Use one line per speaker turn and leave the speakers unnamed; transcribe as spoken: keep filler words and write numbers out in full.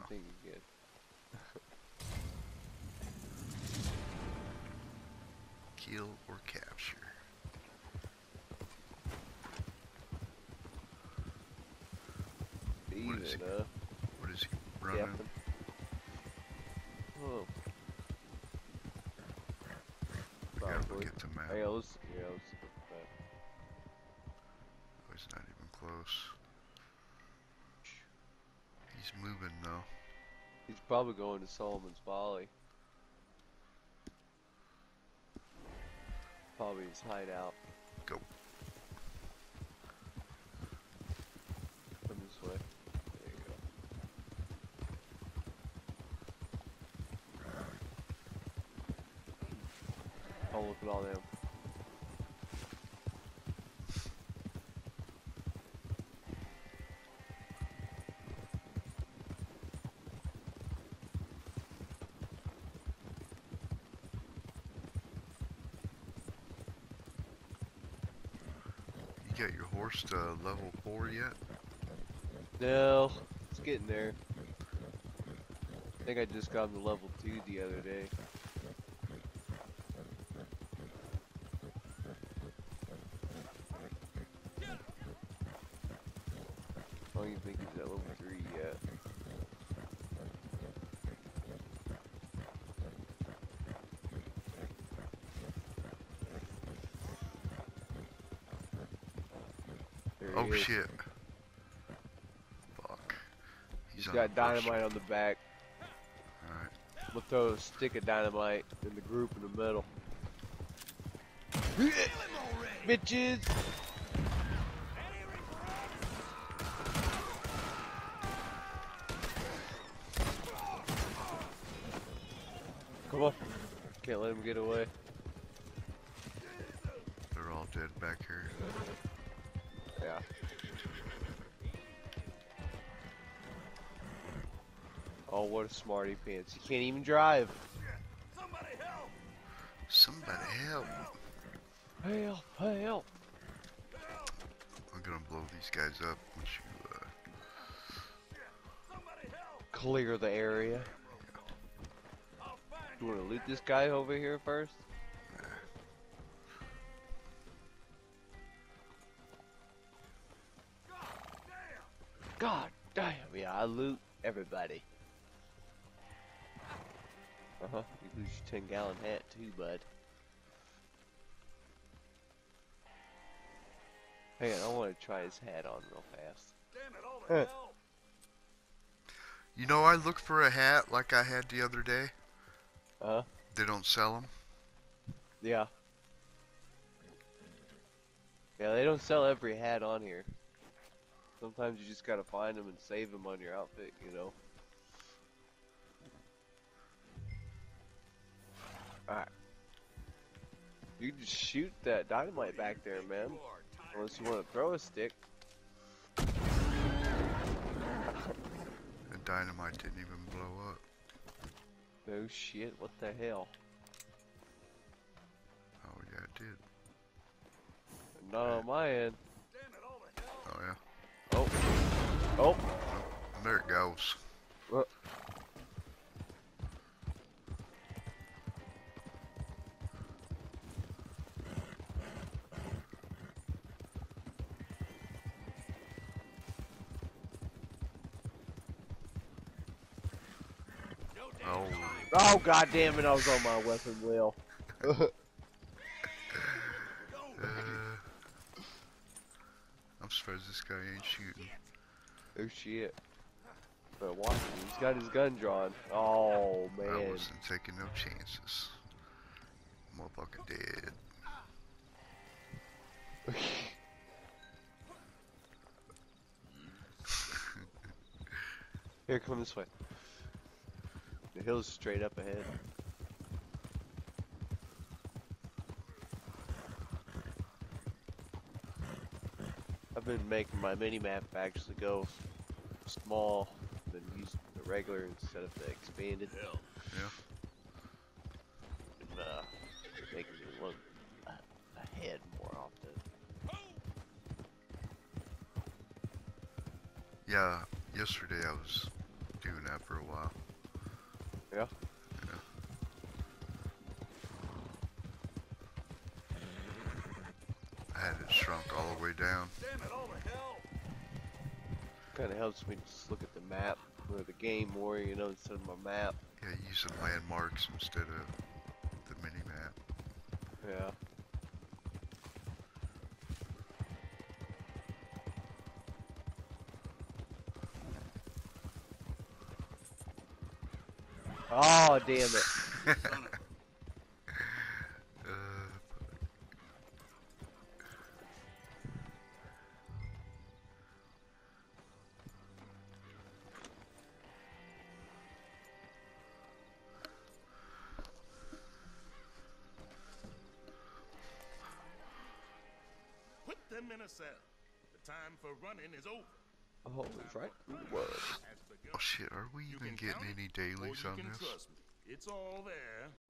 think you can.
Kill or capture.
Even,
What is he?
uh,
What is he running?
Stephan. Oh.
We gotta
Probably.
look at the map.
Hey, let's, yeah, let's look at the map.
Oh, he's not even close. He's moving though.
He's probably going to Solomon's Folly. Probably his hideout.
Go.
Come this way. There you go. Oh, look at all them.
You got your horse to level four yet?
No, it's getting there. I think I just got him to level two the other day. I don't even think he's at level three yet. There
Oh
he is.
shit. Fuck.
He's
on
got
the first-
dynamite on the back.
Alright.
We'll throw a stick of dynamite in the group in the middle. Bitches! Come on. Can't let him get away.
They're all dead back here.
Yeah. Oh, what a smarty pants. He can't even drive.
Somebody help!
Somebody help.
Help, help.
I'm gonna blow these guys up once you, uh...
Somebody help!
Clear the area.
I'll find
You wanna loot this guy over here first? God damn, yeah, I loot everybody. Uh-huh, you lose your ten gallon hat too, bud. Hang on, I want to try his hat on real fast.
Damn it, all the hell!
You know, I looked for a hat like I had the other day.
Uh-huh,
They don't sell them.
yeah. Yeah, they don't sell every hat on here. Sometimes you just gotta find them and save them on your outfit, you know. Alright. You can just shoot that dynamite back there, man. Unless you want to throw a stick.
The dynamite didn't even blow up.
No shit, what the hell?
Oh yeah, it did.
Not on my end.
Damn it, all the hell!
Oh yeah.
Oh. Oh.
Oh, there it goes.
What?
Oh.
Oh, god damn it, I was on my weapon wheel.
Uh, I'm surprised this guy ain't shooting.
Oh shit. But watch him, he's got his gun drawn. Oh
I
man.
wasn't taking no chances. Motherfucking dead.
Here, come this way. The hill's straight up ahead. I've been making my mini-map actually go small, then use the regular instead of the expanded.
Yeah.
And, uh, making it look a- ahead more often.
Yeah, yesterday I was doing that, map for a while.
Yeah.
Yeah. I had it shrunk all the way down.
Damn it all to hell!
Kind of helps me just look at the map or the game more, you know, instead of my map.
Yeah, use some landmarks instead of the mini map.
Yeah. Oh, damn it.
uh,
Put them in a cell. The time for running is over.
Oh, it's right. Whoa.
Has begun.
oh shit, are we
You
even
can
getting
count
any
it, or
dailies
you
on
can
this?
trust me. It's all there.